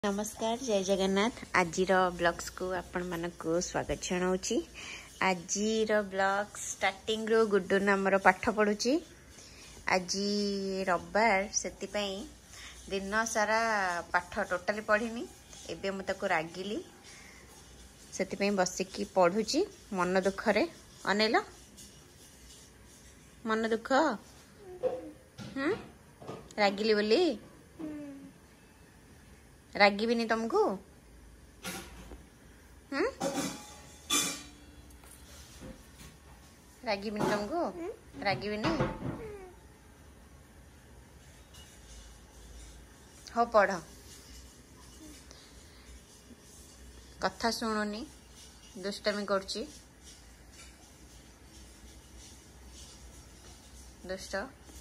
नमस्कार जय जगन्नाथ आज ब्लॉग्स को आपण मानक स्वागत जनाऊँगी। आज ब्लॉग स्टार्टिंग रो गुड्डू नामर पाठ पढ़ुची। आज रविवार से दिन सारा पाठ टोटाली पढ़ीनी। एबे मु ताको रागिली से बसिकी पढ़ुची मन दुख रे। अनेल मन दुख रागिली बोली रागिबिनी तुमको रागिबिनी तुमको रागिबिनी हो पढ़ कथा शुणुनी दुष्टामी करची दुष्ट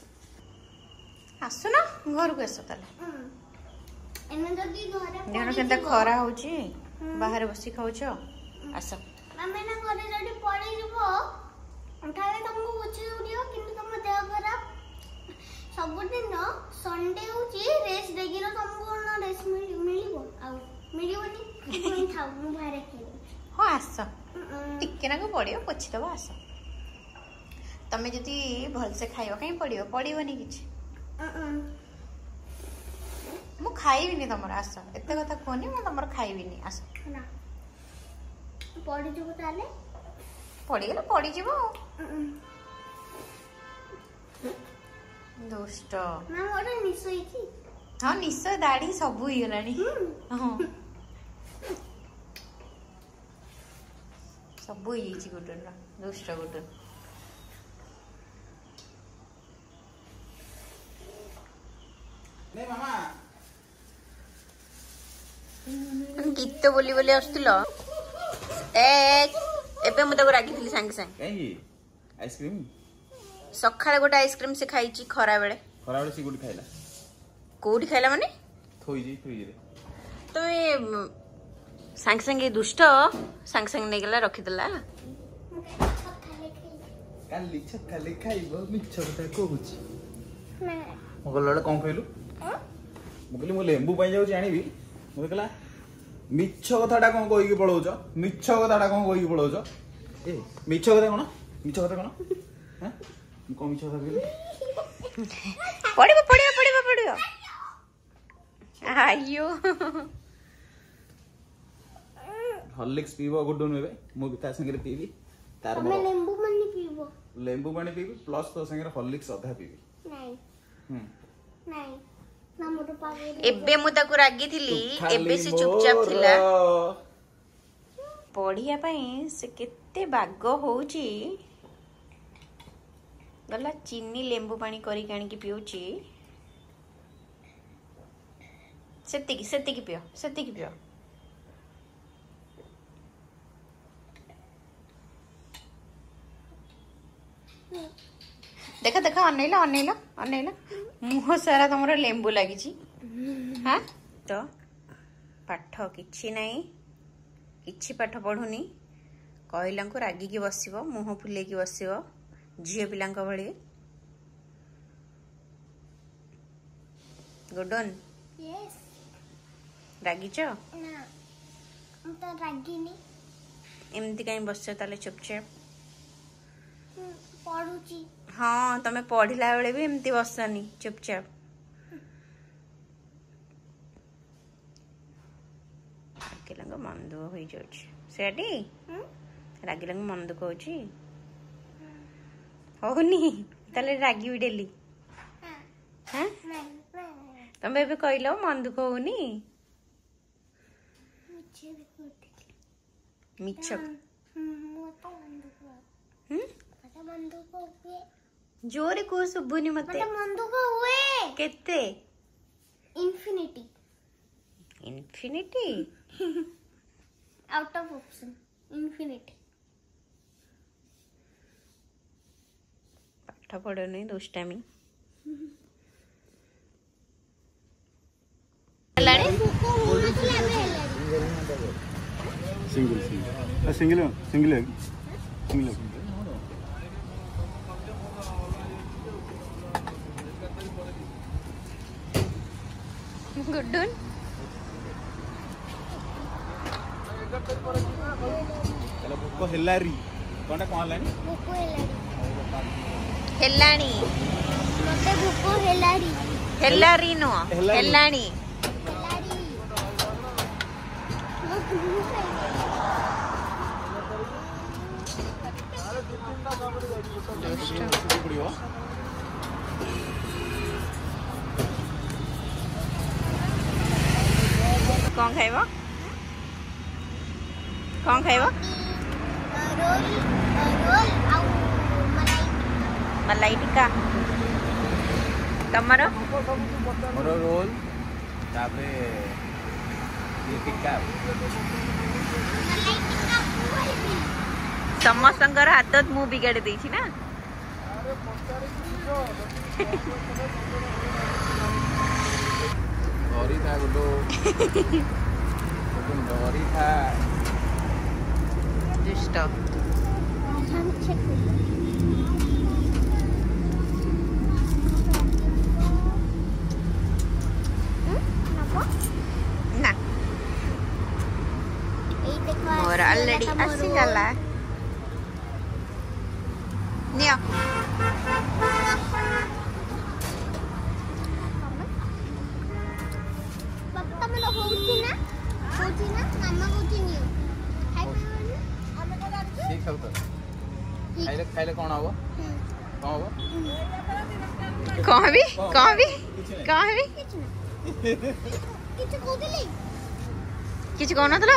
आसु ना घर को आस ताले जन के खरा हो बाहर बसी खाऊ आस सबुदिन संडे होची रेस देगिरो तुमको न रेस मिलिबो आ मिलिबोनी खाऊ मु बाहर खेलु हो आस टिके ना को पड़ियो पोछि दबो आस तमे जदी भल से खाइयो कहीं पड़ियो पड़िबोनी किछि मु खाइबिनी तमर आस एते कथा कोनी मु तमर खाइबिनी आस ना पड़ी जबो ताले पड़ी गेला पड़ी जीवो दुष्ट ना मोर निसोई छी हां निसो दाढ़ी सब होई गलानी हां सब होई छी गुटन दुष्ट गुटन नहीं मामा गीत बोली बोली आसुल एबे मु ताको रागी थिली संगे संगे कहीं आइसक्रीम सखाळे गोटे आइसक्रीम से खाइची खरा बेले से गुड खाइला कोठी खाइला माने थोई जी फ्रिज रे तो ए संगे संगे दुष्ट संगे संगे नै गेला रखि देला काली छक्का खाइबो मिछ कथा कहूची ना मो गलडे कोन कहलु मो कहली मो लेंबू पाई जाउ जानिबी मो कहला मिछ कथाटा कोन कहि के पळौछ मिछ कथाटा कोन कहि के पळौछ ए मिछ कथा कोन हैं को मिछ कथा कहली पड़िबो आयो हॉर्लिक्स पीबो गुड नेबे मो भी ता संगे पीबी तार तमे लेंबू पानी पीबो प्लस तो संगे हॉर्लिक्स अधा पीबी नहीं नहीं ना मोर पावे एबे मु ताको रागी थिली एबे से चुपचाप थिला पढ़िया पई से केते बाग होउची गला चीनी लेंबू पानी करी काणी की पिउची सेतिकी पियो देखा अनैला मुह सारा तुमर लेंबू लगी हाँ तो पाठ किछि नहीं किछि पाठ पढ़ुनी कहला को रागिकी बसिबो मुह फुलेकी बसिबो झियो पिलांक भଳି गुडन यस रागिच ना हम तो रागिनी एमती कहीं बस ताले चुपचाप पढ़ुची हाँ तमे पढ़िला बेले भी एमती बसनी चुपचाप रागिलंग मन दुख हो जाउछि सेठी रागिलंग मन दुख होछि होनी ताले रागी डेली हां तमे भी कहलो मन दुख होनी मिछ जोरे को सुबुनी मते मन दुख हुए केते infinity out of option infinity पाठ पढ़ो नहीं दुष्टामी सिंगल गुड्डून चलो भूक हेलारी कौन कौन लानी भूक हेलाड़ी हेलाणी मते भूक हेलाड़ी हेलारी नो हेलारी। हेलाणी हेलाड़ी मो भूक पड़ियो कौन खाइबो कौन खाइबो रोल रोल आउ मलाई मलाई टिक्का तमरो मोर रोल तापरे ये टिक्का मलाई टिक्का बोलबी समस्तंकर आदत मु बिगाड़ी देछि ना गौरी था गुड्डू गौरी था दुष्ट हम चेक ना এই দেখো मोर ऑलरेडी आसी गला नियो बापा मन होउची ना मामा होउची नियो खाइ पाइबो ठीक है तो खाइले कौन हबो कौन हबो कौन भी किछ कोदिली किछ कोन नथलो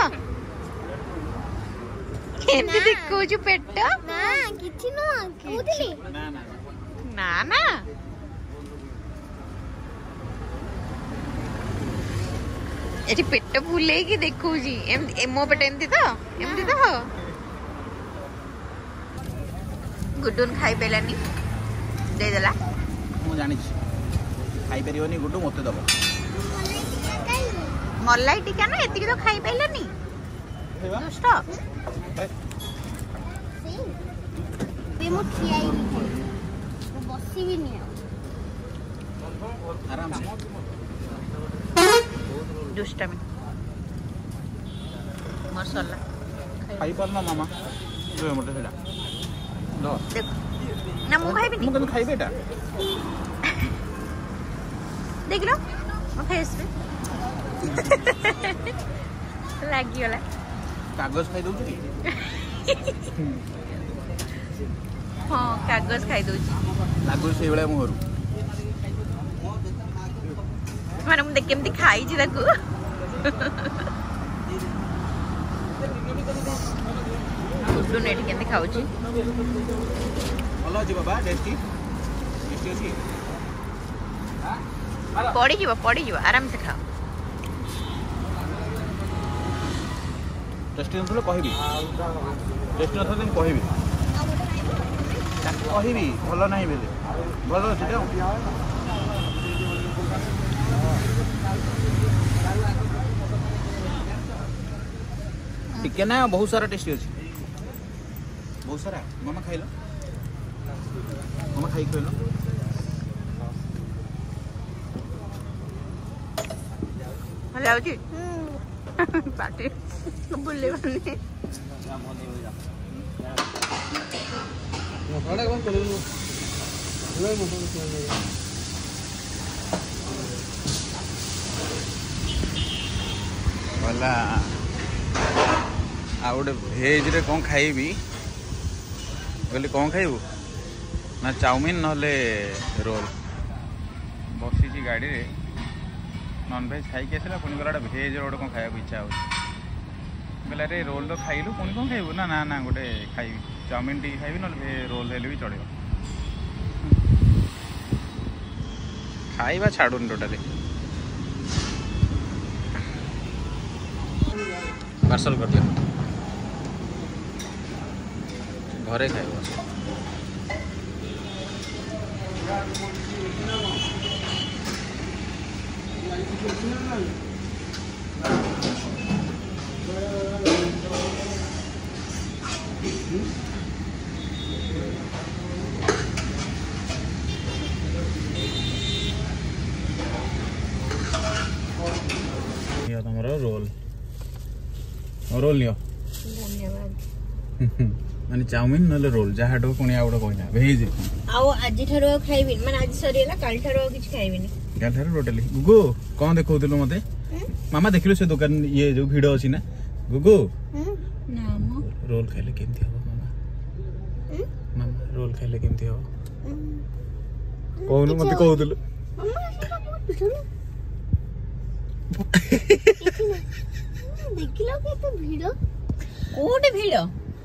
केमती देखौछु पेट ना किछ न कोदिली ना ना ना ना एठी पेट फुले की देखौजी मो पेट एमती तो गुड्डून खाई पेलानी दे देला मु जानि खाइ परियोनी गुड्डू मते दबो मलाई टिका ना एतिकी तो खाई पेलानी दुष्ट बे मो खियाई मो बसी भी नहीं आराम से दुष्टमी मसाला खाइ पालना मामा जो मोटे सेला लो देखो ना मु खाई भी मु कन खाइ बेटा देख लो मो फेस पे लागी वाला कागज खाइ दउ छी हां कागज खाई दोची लागु से बेला मुहरु माने मु देख केमती खाई छी ताकू गुड्डू नेट केमती खाउ छी भलो छी बाबा टेस्टी छी पड़ी जीव आराम से खाओ टेस्टी नथलो कहबी टेस्टी नथलो कहबी कहबी भलो नाही बेले भलो छी तो टिके ना बहुत सारा टेस्टी अछि बहुत सारा मामा खाइलो मामा खाइ खइलो भले आउची पार्टी बुले बने मसाला कौन कर लो भला आ गोटे भेज रे कौन खाइबी बोले कौन खाइबू ना चाउमिन नहले रोल बसी गाड़ी रे नॉन भेज खाई आसला पुणी गला भेज रोड कौन खाया इच्छा हो बोला रे रोल तो खाइलु पुणी कौन खाइबू ना ना ना गोटे खाइबी चाउमिन टी खाइबी ना रोल हेले भी चलो खाइबा छाड़ुन टोटाली पार्सल कर दिया घरे खाइब तुम रोल रोल नियो धन्यवाद। माने चाउमिन नले रोल जहा डो कोनी आउडो कोइना भेज आउ आज ठारो खाइबिन माने आज सरीला काल ठारो किछ खाइबिन काल ठारो टोटली गुगु कोन देखौतिलो मते मामा देखिलो से दुकान ये जो भिडो अछि ना गुगु नाम रोल खाइले केमती हो मामा मामा रोल खाइले केमती हो कोन मते कहौतिलो मम्मा सेटा बहुत भिड़ देखिलो केते भिड़ कोटे भिड़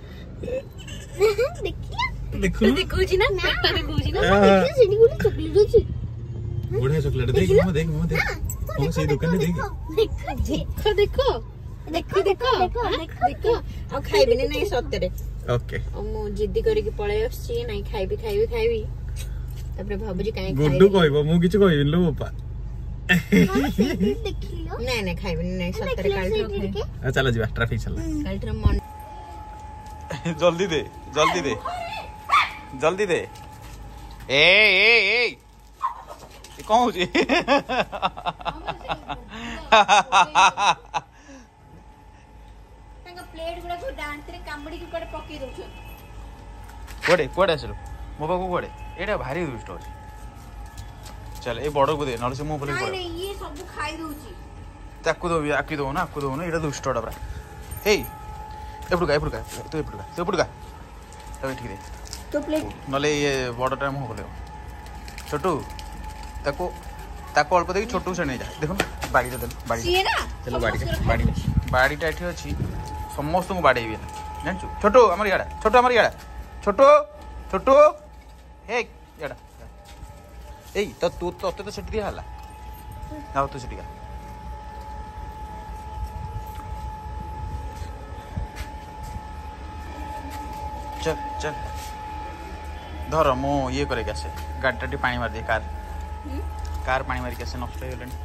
देखिलो देखु देखौछि ना पेटा देखौछि ना देखिलो सेठी गुली चॉकलेट अछि बुढ़ा चॉकलेट देख मामा देख मामा देख ओ से दुकान में देख देखो देखो देखो देखो देखो आ खाइबिन नै सत्तरे ओके मु जिद्दी करी के पळे आछि नै खाइबी तापर भाबुजी काई गुड्डू कहबो मु किछ कहबिन लो बापा देखिलो नै खाइबिन नै सत्तरे काल ठो खाइ चलो जीवा ट्रैफिक चला काल ठो मन जल्दी दे ए कौन हो प्लेट गुडा को डांस रे कामड़ी के कोडे पकी दउछ कोडे आसलो मो पाको कोडे एटा भारी दुष्ट अछि चल ए बड़ को दे नले से मो बोले नहीं नहीं ये सब खाई दउची ताकू दो ना एटा दुष्टडा बरा हे एपुडका तू एपुडका तब ठीक दे तो प्लेट नले ये बड़टा मो बोले छोटू ताको अल्प देखि छोटू से नहीं जा देखो बाड़ी दे बाड़ी सीए ना चलो बाड़ीटा एठी अछि समस्त को बाड़ेबे जानछु छोटू हमर याडा छोटू हे याडा ए तो तू तो सेठी दिया हला आउ तू सेठी का चल धर मो ये करे कैसे गाड़ी पानी मार दे कार पानी मारी कैसे नष्ट हो गलनी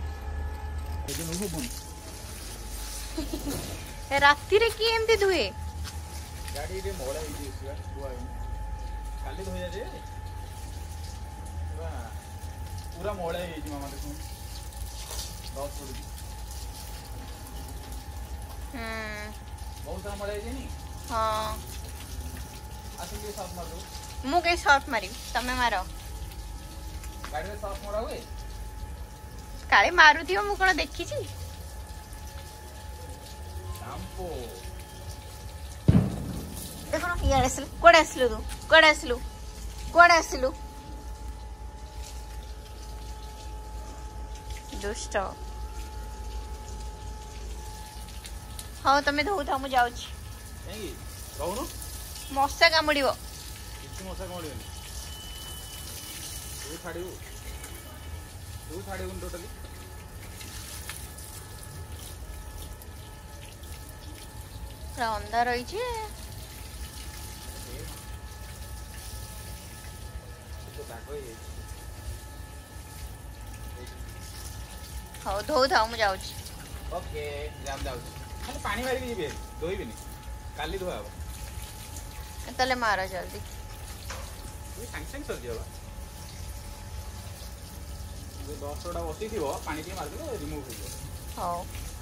राती रे की एमती दुए गाड़ी रे मोड़ा ही दिसवा बुआ काली धोया जे पूरा मोड़ा ही मामा देखो 10 फुट बहुत सारा मोड़ा है नहीं हां आसे के साथ मार दो मु के शॉट मारी तमे मारो गाड़ी रे साथ मोड़ा हुए काले मारुथियो मु कोन देखि छी शाम्पू देखो ना यार असल कोड असलु दुष्ट हाँ तमे धो था मु जाउ छी नहीं कहूनु मशा कामुड़िबो किसी मशा कामुड़िबो तू छाड़िबो टोटली पूरा अंधार रही छे हाँ धो था मु जाउ छी ओके जाम जाउ खाली पानी मारी के जीबे धोइबेनी काली धोआबो तले मारा जल्दी ये सांग सर दियो जो 10 बसी थी पानी के मार दे रिमूव हो जाए हाँ